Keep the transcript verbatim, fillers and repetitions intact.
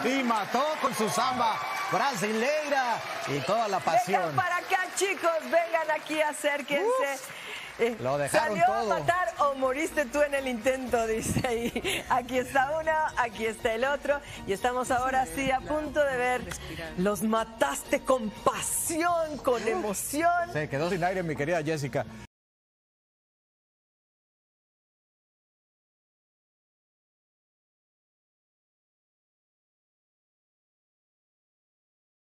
y mató con su samba brasileira y toda la pasión. Vengan para acá, chicos, vengan aquí, acérquense. Eh, Lo dejaron ¿Salió todo. a matar o moriste tú en el intento? Dice ahí. Aquí está uno, aquí está el otro. Y estamos ahora sí a punto de ver. Los mataste con pasión, con emoción. Se quedó sin aire mi querida Jessica.